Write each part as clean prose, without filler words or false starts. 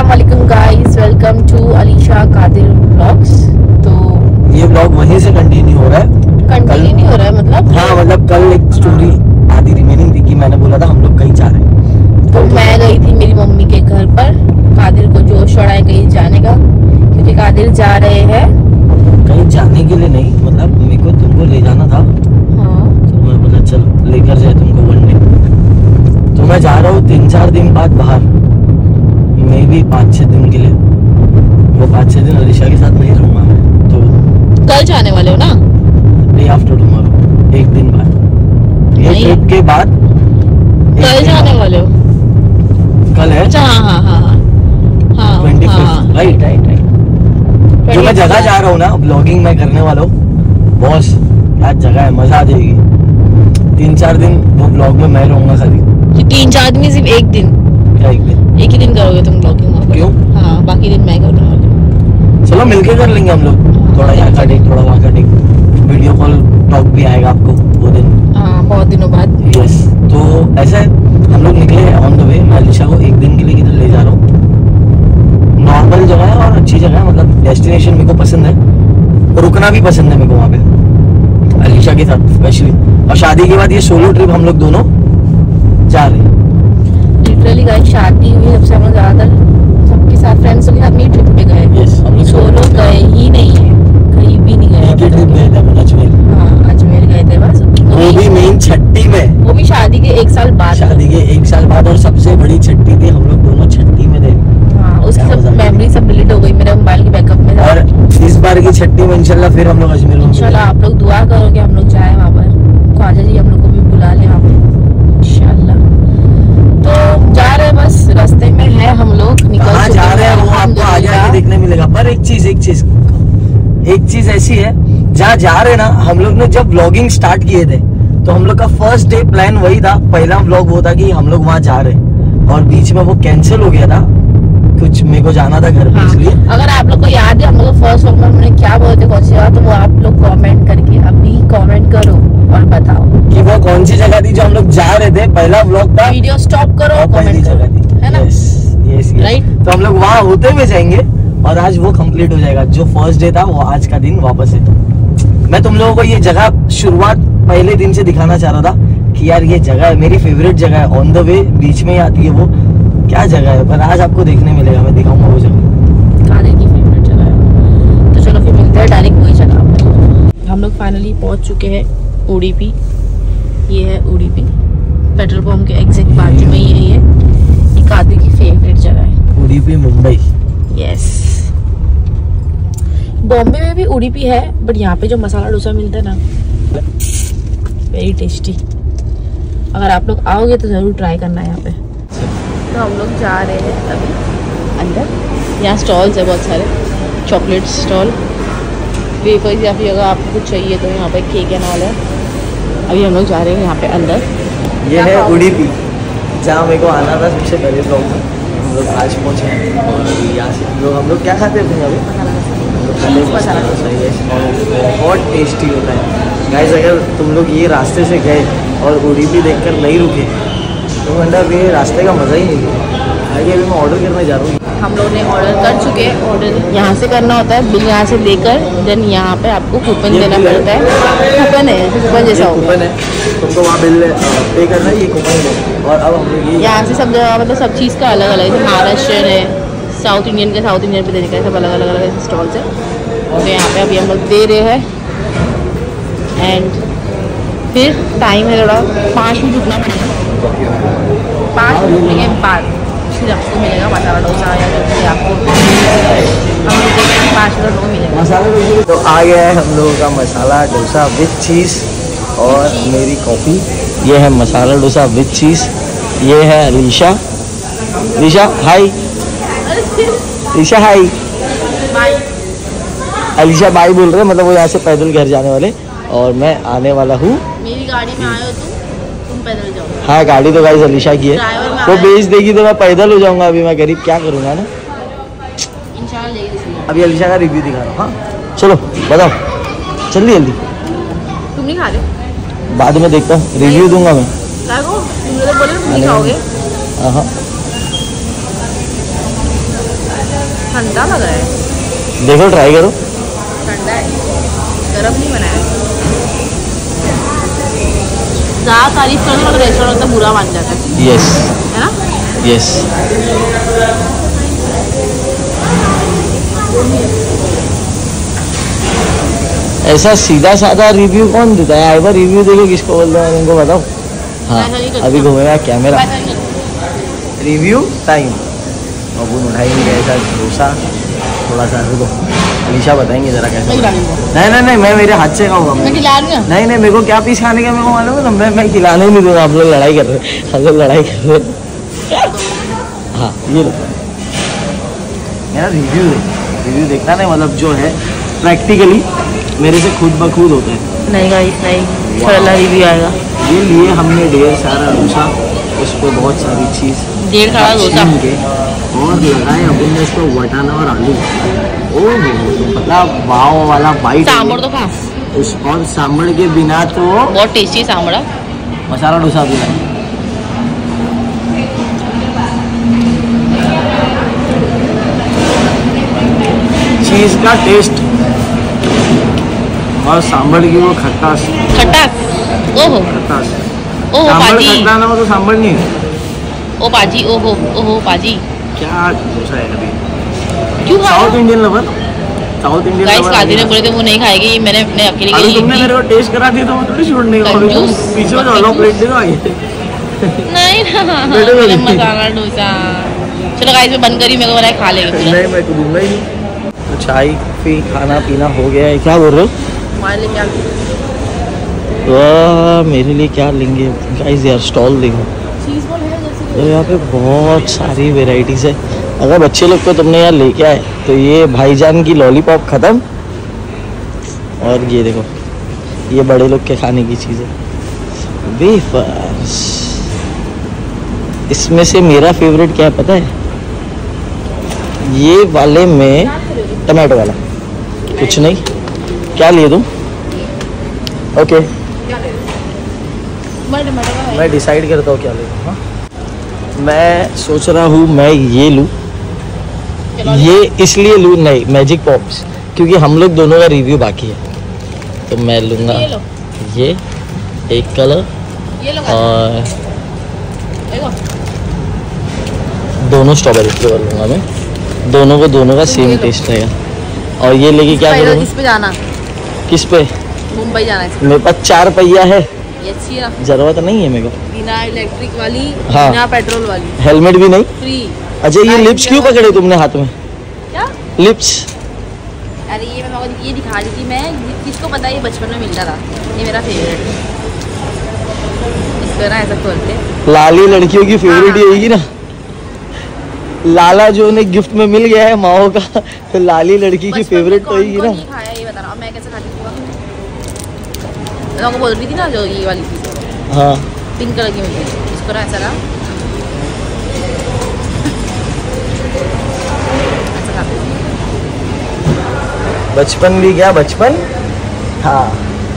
अस्सलाम वालेकुम गाइस, welcome to Alisha Kadir vlogs. तो ये व्लॉग वहीं से कंटिन्यू हो रहा है। कंटिन्यू नहीं हो रहा है मतलब? हाँ मतलब कल एक स्टोरी आधी रिमेनिंग थी कि मैंने बोला था हम लोग कहीं जा रहे हैं। तो मैं गई थी मेरी मम्मी के घर पर। कादिर को जोश चढ़ा है कहीं जाने का, क्योंकि कादिर जा रहे हैं कहीं जाने के लिए नहीं, मतलब मेरे को तुमको ले जाना था। हाँ। तो मैं बोला चल लेकर जाए तुमको वन डे। तो मैं जा रहा हूँ 3-4 दिन बाद बाहर, मे भी 5-6 दिन के लिए। वो 5-6 दिन अलीशा के साथ नहीं रहूँगा मैं। तो कल जाने वाले हो ना? डे आफ्टर टुमारो, एक दिन बाद, ये ट्रिप के बाद कल जाने वाले हो? कल है। अच्छा, हाँ हाँ हाँ हाँ 25, राइट राइट राइट। जो मैं जगह जा रहा हूँ ना, ब्लॉगिंग मैं करने वाला हूँ बॉस, क्या जगह है, मजा आ जाएगी। 3-4 दिन वो ब्लॉग में मैं रहूंगा खाली। 3-4 दिन? सिर्फ एक दिन? क्या एक दिन? एक ही दिन करोगे तुम ब्लॉगिंग? क्यों? हाँ, बाकी दिन मैं करने वाली हूँ। चलो मिलके कर लेंगे हम लोग, थोड़ा यहाँ का टेक थोड़ा वहाँ का टेक, वीडियो कॉल टॉक भी आएगा आपको वो दिन। हाँ, बहुत दिनों बाद। यस। तो ऐसा है, हम लोग निकले हैं ऑन द वे। मैं अलीशा को एक दिन के लिए किधर ले जा रहा हूँ, नॉर्मल जगह है और अच्छी जगह है, मतलब डेस्टिनेशन मेरे को पसंद है, रुकना भी पसंद है मेरे को वहाँ पे अलीशा के साथ स्पेशली। और शादी के बाद ये सोलो ट्रिप हम लोग दोनों जा रहे हैं। लिटरली गाइस, शादी हुई जब से हम लोग ज्यादातर सबके साथ फ्रेंड्स के साथ नहीं ट्रिप पे गए। यस, हम लोग सोलो गए ही नहीं है, कहीं भी नहीं गए। एक ही ट्रिप गए थे अपन अजमेर। हाँ, अजमेर गए थे बस। वो भी मेन छट्टी में, वो भी शादी के 1 साल बाद। शादी के 1 साल बाद, और सबसे बड़ी छट्टी थी, हम लोग दोनों छट्टी में थे। हाँ, उसकी सब मेमोरी सब डिलीट हो गई मेरे मोबाइल के बैकअप में। और इस बार की छट्टी में इंशाल्लाह फिर हम लोग अजमेर में, इंशाल्लाह आप लोग दुआ करो कि हम लोग जाए वहाँ पर, ख्वाजा जी हम लोग को भी बुला ले वहाँ पे इंशाल्लाह। तो जा रहे हैं, बस रास्ते में है हम लोग, निकल कहाँ जा रहे हैं वो आपको आगे आगे देखने मिलेगा। पर एक चीज ऐसी है, जहाँ जा रहे हैं ना, हम लोग ने जब व्लॉगिंग स्टार्ट किए थे तो हम लोग का फर्स्ट डे प्लान वही था, पहला व्लॉग वो था कि हम लोग वहाँ जा रहे हैं, और बीच में वो कैंसिल हो गया था, कुछ मेरे को जाना था घर पे, इसलिए। अगर आप लोग को याद है हम लोग फर्स्ट व्लॉग में हमने क्या बोले थे, कौन सी जगह, तो वो आप लोग कमेंट करके अभी कमेंट करो और बताओ कि वो कौन सी जगह थी जो हम लोग जा रहे थे। पहला व्लॉग था, वीडियो स्टॉप करो और पहली कमेंट जगह करो, थी, है ना? Yes right. तो हम लोग वहाँ होते हुए जाएंगे, और आज वो कंप्लीट हो जाएगा। जो फर्स्ट डे था वो आज का दिन वापस है। मैं तुम लोगों को ये जगह शुरुआत पहले दिन से दिखाना चाह रहा था कि यार ये जगह है, मेरी फेवरेट जगह है, ऑन द वे बीच में ही आती है वो, क्या जगह है, पर आज आपको देखने मिलेगा, मैं दिखाऊंगा वो जगह। कादिर की फेवरेट जगह है। तो चलो फिर मिलते हैं डायरेक्ट वही जगह पे। हम लोग फाइनली पहुंच चुके हैं उडुपी। ये है उडुपी, पेट्रोल पंप के एग्जैक्ट बाजू में ही है ये कादिर की फेवरेट जगह है। उडुपी मुंबई। यस, बॉम्बे में भी उडुपी है, बट यहाँ पे जो मसाला डोसा मिलता है ना, वेरी टेस्टी। अगर आप लोग आओगे तो ज़रूर ट्राई करना है यहाँ पे। तो हम लोग जा रहे हैं अभी अंदर। यहाँ स्टॉल्स है बहुत सारे, चॉकलेट स्टॉल, वेफर्स, या फिर अगर आपको कुछ चाहिए तो यहाँ पे केक एंड ऑल है। अभी हम लोग जा रहे हैं यहाँ पे अंदर। ये है उडुपी, जहाँ मेरे को आना था सबसे पहले ब्लॉग में। हम लोग आज पहुँचे हैं, और अभी यहाँ से हम लोग क्या खाते हैं अभी? मसाला डोसा। बहुत टेस्टी होता है गाइस। अगर तुम लोग ये रास्ते से गए और उडुपी देखकर नहीं रुके तो मतलब ये रास्ते का मज़ा ही नहीं है। आगे अभी मैं ऑर्डर करने जा रहा हूँ। हम लोग ने ऑर्डर कर चुके हैं। ऑर्डर यहाँ से करना होता है, बिल यहाँ से लेकर देन यहाँ पे आपको कूपन देना पड़ता है। कूपन है, कूपन जैसा होगा। कूपन है, तुमको वहाँ बिल पे करना है, ये कूपन है। और अब हम लोग यहाँ से सब जगह मतलब सब चीज़ का अलग अलग है। महाराष्ट्रियन है, साउथ इंडियन का साउथ इंडियन पे देने का, सब अलग अलग अलग स्टॉल्स है। तो यहाँ पे अभी हम लोग दे रहे हैं, एंड फिर टाइम है थोड़ा 5 मिनट रुकना पड़ेगा। 5 मिनट के बाद फिर आपको मिलेगा मसाला डोसा, या फिर आपको हम लोग 5 मिनट वो मिलेगा मसाला डोसा। तो आ गया है हम लोगों का मसाला डोसा विथ चीज़ और मेरी कॉफ़ी। ये है मसाला डोसा विथ चीज़। ये है Alisha. Alisha hi. Alisha hi. Bye. Alisha bye बोल रहे हैं, मतलब वो यहाँ से पैदल घर जाने वाले, और मैं आने वाला हूँ। मेरी गाड़ी में आए हो तुम पैदल जाओ। हाँ, गाड़ी तो गाइस अलीशा की है, वो बेच देगी तो मैं पैदल हो जाऊंगा। अभी मैं गरीब क्या करूँगा ना। इंशाल्लाह लेगी। अभी अलीशा का रिव्यू दिखा रहा हूँ। हाँ चलो बताओ, जल्दी जल्दी। तुम नहीं खा रहे? बाद में देखता हूँ, रिव्यू दूंगा मैं। तुम बोले तुम नहीं खाओगे। हाँ ठंडा लग रहा है। देखो ट्राई करो। ठंडा है, गरम नहीं बनाया। ज़्यादा तारीफ करने वाला रेस्टोरेंट तो बुरा मान जाता है। यस है ना? यस। ऐसा सीधा साधा रिव्यू कौन देता है? एक बार रिव्यू देखो किसको बोलते हैं उनको बताओ। हाँ अभी घूमेगा कैमरा। Review time. अब वो उठाएंगे कैसा डोसा, थोड़ा सा रुको अलीशा बताएंगे जरा कैसा। नहीं मैं मेरे हाथ से खाऊंगा। नहीं मेरे को क्या पीस खाने का मेरे को मालूम है ना। मैं खिलाने ही नहीं दूंगा। आप लोग लड़ाई कर रहे हैं, हम लोग लड़ाई कर रहे हैं। हाँ ये लो मेरा रिव्यू देखना नहीं, मतलब जो है प्रैक्टिकली मेरे से खुद ब खुद होता है। नहीं गाइस नहीं, इंशाल्लाह रिव्यू आएगा। ये लिए हमने ढेर सारा डोसा, उस पर बहुत सारी चीज़ ढेर सारा डोसा के और लगाए अपन ने इसको वटाना और आलू। ओह मतलब वाव वाला बाइट। सांभर तो खा। उस और सांभर के बिना तो बहुत टेस्टी सांभर। मसाला डोसा भी है। चीज़ का टेस्ट और सांभर की वो खटास। ओहो खटास। ओहो पाजी। खट्टा ना हो तो सांभर नहीं। ओ पाजी ओहो पाजी। क्या डोसा है अभी? क्यों खा? South Indian lover. South Indian guys Qazi ने बोले थे वो नहीं खाएगी, मैंने अपने अकेले के लिए। तुमने मेरे को टेस्ट करा दिया तो मैं थोड़ी शूट नहीं करूंगा। पीछे में अलग प्लेट दे दो आगे। नहीं ना मसाला डोसा। चलो गाइस मैं बंद करी, मेरे को बनाए खा लेंगे। नहीं मैं दूंगा ही नहीं। तो चाय फिर खाना पीना हो गया है। क्या बोल रहे हो? हमारे लिए क्या? वाह मेरे लिए क्या लेंगे गाइस? यार स्टॉल देखो, तो यहाँ पे बहुत सारी वेराइटीज़ है। अगर बच्चे लोग को तुमने यार लेके आए तो ये भाईजान की लॉलीपॉप ख़त्म, और ये देखो ये बड़े लोग के खाने की चीज़ है वेफर्स। इसमें से मेरा फेवरेट क्या है पता है? ये वाले में टमाटो वाला। कुछ नहीं, क्या लिए दूँ? ओके मैं डिसाइड करता हूँ क्या ले। हाँ मैं सोच रहा हूँ मैं ये लूँ। ये इसलिए लूँ नहीं मैजिक पॉप्स, क्योंकि हम लोग दोनों का रिव्यू बाकी है, तो मैं लूँगा ये एक कलर और दोनों स्ट्रॉबेरी फ्लेवर लूँगा मैं। दोनों का सेम टेस्ट रहेगा। और ये लेके क्या करूँगा? किस पे जाना? किस पे? मुंबई जाना है। मेरे पास 4 पहिया है। ये अच्छी है। जरूरत नहीं है मेरे को। बिना इलेक्ट्रिक वाली, हाँ। बिना पेट्रोल वाली, हेलमेट भी नहीं, फ्री। अच्छा ये लिप्स क्यों पकड़े तुमने हाथ में? क्या लिप्स? अरे ये मैं ये दिखा रही थी। मैं किसको पता ये बचपन में मिलता था, ये मेरा फेवरेट है। इसको ना ऐसा खोलते। लाली लड़कियों की फेवरेट ही होगी ना। लाला जो उन्हें गिफ्ट में मिल गया है माओ का, तो लाली लड़की की फेवरेट तो होगी ना। खाया ये बता रहा हूँ मैं कैसे खाती थी। मैं आपको बोल रही थी ना जो ये वाली चीज़। हाँ पिंक कलर की मिलती है। इसको ना ऐसा ना बचपन भी क्या बचपन। हाँ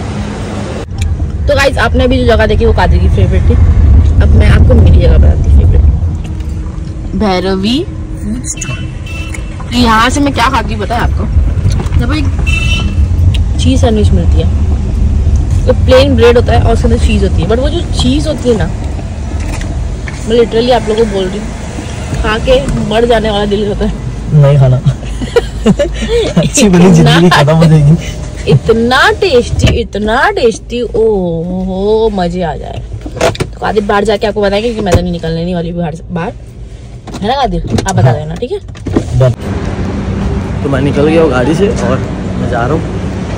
तो गाइस आपने अभी जो जगह देखी वो कादिर की फेवरेट थी। अब मैं आपको मेरी जगह बताती हूँ फेवरेट, भैरवी फूड स्टॉल। तो यहाँ से मैं क्या खाती हूँ पता है आपको? जब एक चीज़ सैंडविच मिलती है तो प्लेन ब्रेड होता है और उसके अंदर चीज़ होती है, बट वो जो चीज़ होती है ना, मैं लिटरली आप लोगों को बोल रही हूँ, खा के मर जाने वाला दिल होता है। नहीं खाना। अच्छी बड़ी जिंदगी खत्म हो जाएगी। इतना टेस्टी ओहो मजे आ जाए। तो कादिर बाहर जाके आपको बताएंगे कि मैं तो नहीं निकलने नहीं वाली बाहर है ना कादिर? आप बता देना ठीक है। तो मैं निकल गया हूँ गाड़ी से और मैं जा रहा हूँ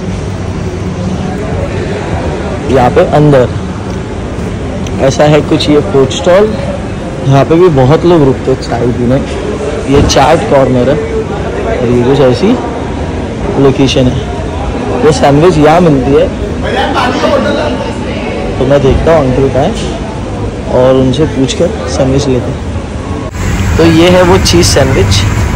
यहाँ पे अंदर। ऐसा है कुछ ये फूड स्टॉल, यहाँ पे भी बहुत लोग रुकते हैं चाय पीने। ये चाट कॉर्नर है और ये कुछ ऐसी लोकेशन है। ये सैंडविच यहाँ मिलती है, तो मैं देखता हूँ अंकल का है और उनसे पूछ कर सैंडविच लेते हैं। तो ये है वो चीज़ सैंडविच।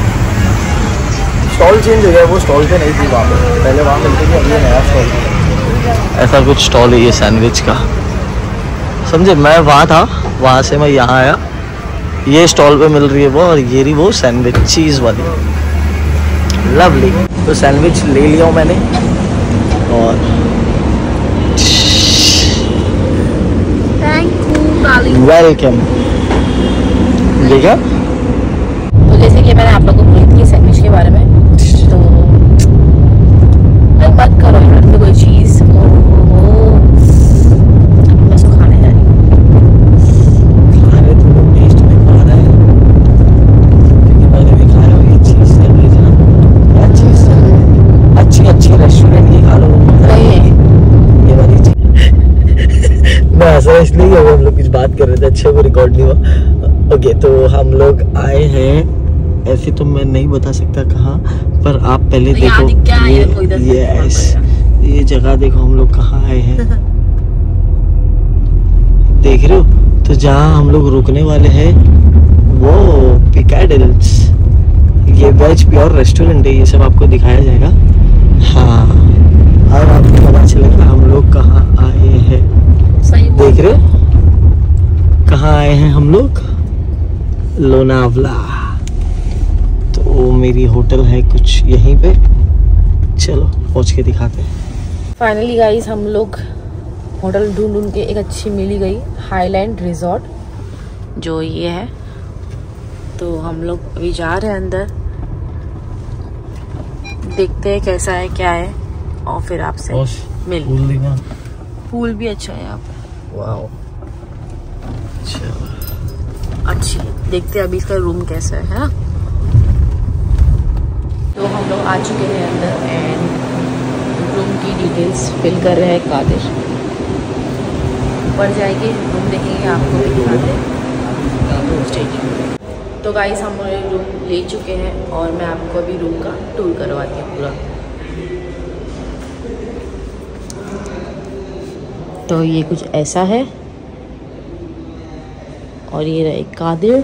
स्टॉल चेंज हो गया, वो स्टॉल पे नहीं थी वहाँ पे, पहले वहाँ मिलती थी, अब ये नया स्टॉल। ऐसा कुछ स्टॉल है ये सैंडविच का, समझे? मैं वहाँ था, वहाँ से मैं यहाँ आया। ये स्टॉल पे मिल रही है वो, और ये रही वो सैंडविच चीज़ वाली। लवली। तो सैंडविच ले लिया हूँ मैंने और थैंक यू वेलकम। देखा तो जैसे कि मैंने आप लोगों को बोली थी सैंडविच के बारे में, तो मत करो यार में कोई चीज़ मैं उसको खाने जा रही हूँ। खाने तो टेस्ट में खा रहा है क्योंकि मैंने भी खाया हुई चीज़ सैंडविच ना, क्या चीज़ सैंडविच, अच्छी अच्छी रेस्टोरेंट की खा लो वही है। ये वाली चीज़। मैं ऐसा इसलिए कि हम लोग कुछ बात कर रहे थे, अच्छे वो रिकॉर्ड नहीं हुआ। ओके तो हम लोग आए हैं, ऐसे तो मैं नहीं बता सकता कहाँ, पर आप पहले तो देखो ये जगह देखो हम लोग कहाँ आए हैं। देख रहे हो? तो जहाँ हम लोग रुकने वाले हैं वो पिकाडिल्स, ये वेज प्योर रेस्टोरेंट है, ये सब आपको दिखाया जाएगा। हाँ और आपको पता चलेगा हम लोग कहाँ आए हैं। सही देख रहे हो कहाँ आए हैं हम लोग? लोनावला। तो मेरी होटल है कुछ यहीं पे, चलो पहुंच के दिखाते हैं। फाइनली गाइस हम लोग होटल ढूंढ के एक अच्छी मिली गई, हाईलैंड रिजॉर्ट जो ये है। तो हम लोग अभी जा रहे हैं अंदर, देखते हैं कैसा है क्या है और फिर आपसे मिल। पूल भी अच्छा है यहाँ पे। वाओ अच्छी देखते हैं अभी इसका रूम कैसा है ना। तो हम लोग आ चुके हैं अंदर एंड रूम की डिटेल्स फिल कर रहे हैं कादिर। ऊपर जाएंगे रूम देखेंगे, आपको भी दिखाते हैं। तो गाइस हम रूम ले चुके हैं और मैं आपको अभी रूम का टूर करवाती हूँ पूरा। तो ये कुछ ऐसा है और ये रहे कादिर।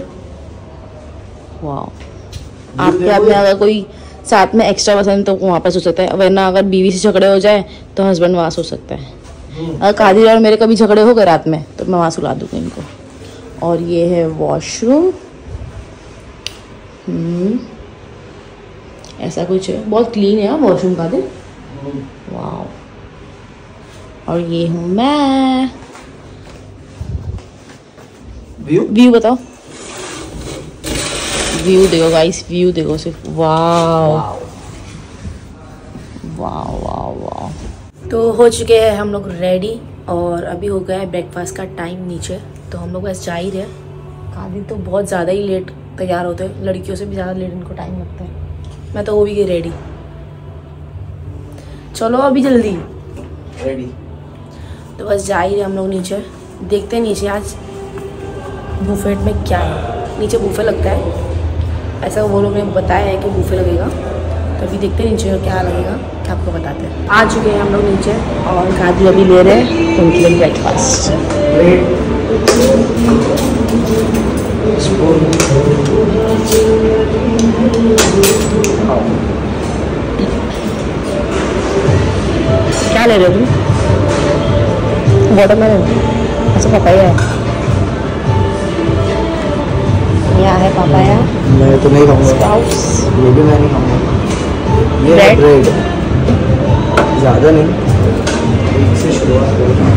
वाह, आपके आप में अगर कोई साथ में एक्स्ट्रा पसंद तो वहाँ पर सो सकता है, वरना अगर बीवी से झगड़े हो जाए तो हस्बैंड वहाँ सो सकता है। अगर कादिर और मेरे कभी झगड़े हो गए रात में तो मैं वहाँ सुला दूँगी इनको। और ये है वॉशरूम, ऐसा कुछ है, बहुत क्लीन है वॉशरूम कादिर। वाह, और ये हूँ मैं। व्यू बताओ, व्यू देखो गाइस, व्यू देखो सिर्फ। वाव वाव वाव वाव। तो हो चुके हैं हम लोग रेडी और अभी हो गया है ब्रेकफास्ट का टाइम नीचे। तो हम लोग बस जा ही रहे। कादिर तो बहुत ज़्यादा ही लेट तैयार होते हैं, लड़कियों से भी ज़्यादा लेट इनको टाइम लगता है। मैं तो हो भी गई रेडी, चलो अभी जल्दी रेडी। तो बस जा ही रहे हम लोग नीचे, देखते हैं नीचे आज बुफेट में क्या है। नीचे बुफे लगता है ऐसा वो लोग ने बताया है कि बुफे लगेगा, तो अभी देखते हैं नीचे क्या लगेगा, क्या आपको बताते हैं। आ चुके हैं हम लोग नीचे और कादिर अभी ले रहे हैं उनके लिए ब्रेकफास्ट। क्या ले रहे हो तुम? वाटरमेलन? अच्छा पपाया है, यहाँ है पापाया। मैं तो नहीं खाऊंगा, स्प्राउट्स, ये भी मैं नहीं खाऊंगा। ये है ब्रेड, ज़्यादा नहीं, एक से शुरुआत करें।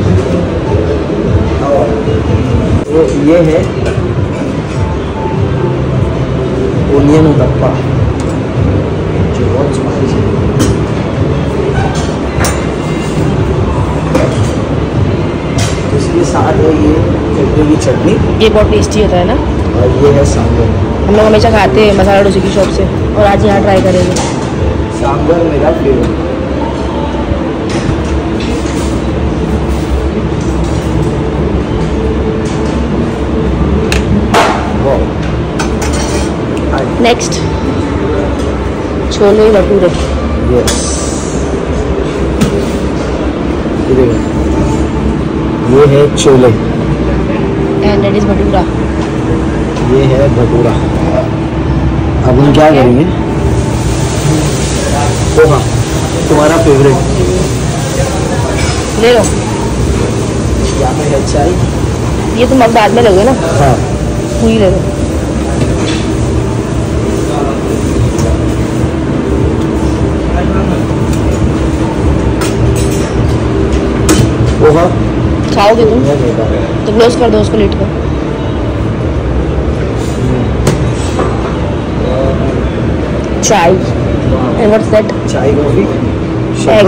तो ये है ओनियन गप्पा जो बहुत स्पाइसी है। इसके साथ है ये चटनी की चटनी, ये बहुत टेस्टी होता है ना। और ये है सांभर। हम लोग हमेशा खाते हैं मसाला डोसे की शॉप से और आज यहाँ ट्राई करेंगे। सांभर मेरा favourite. Next chole bhature. Yes, ये है chole and that is bhatura. ये है भटूरा। अब हम क्या करेंगे? पोहा, तुम्हारा फेवरेट। ले लो, यहाँ पे है चाय। ये तुम अब बाद में लोगे ना? हाँ, पूरी ले लो। पोहा खाओगे तुम? मैं नहीं खा रहा। तो क्लोज कर दो उसको, लेट कर। चाय, and what's that? चाय कॉफी Egg.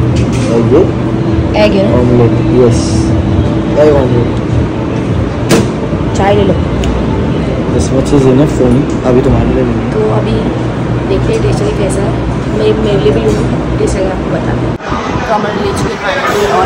एग Egg है ना? Omelette, yes egg omelette. चाय ले लो। This much is enough for me. अभी तुम्हारे लिए नहीं। तो अभी देखते हैं टेस्ट कैसा है। मेरे लिए भी लूँगी, टेस्ट है आपको बता दें। तो हमारे ले चुके खाने और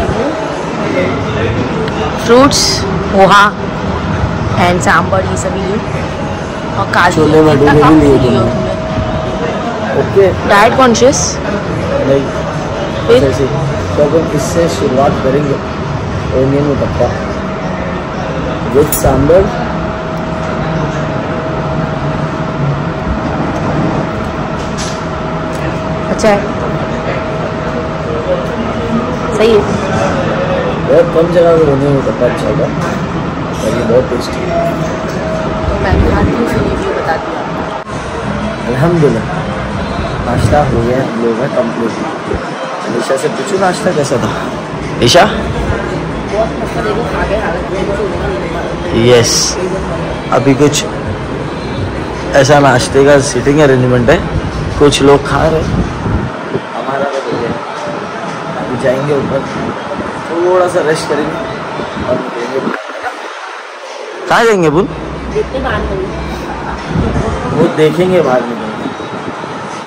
फ्रूट्स, पोहा एंड सांबर, ये सभी लिए और काजू। छोले भटूरे भी लिए थे। ओके, डाइट कॉन्शियस नहीं फिर? ऐसे ही। तो अब हम इससे शुरुआत करेंगे। Onion uttapa with sambar. अच्छा है, सही है। बहुत कम जगह में ओनियन उत्तपा अच्छा होगा और ये बहुत टेस्टी है। तो मैं खाती हूँ, फिर रिव्यू बताती हूँ। अल्हम्दुलिल्लाह नाश्ता हो गया हम लोगों का कंप्लीट। ईशा से पूछो नाश्ता कैसा था। ईशा बहुत मस्त, देखो आगे हालत यस, अभी कुछ ऐसा नाश्ते का सीटिंग अरेंजमेंट है, कुछ लोग खा रहे हैं, हमारा तो हो गया। अभी जाएंगे ऊपर, थोड़ा सा रेस्ट करेंगे और निकलेंगे। कहाँ जाएंगे बुन? देखते बाद में वो देखेंगे बाद में।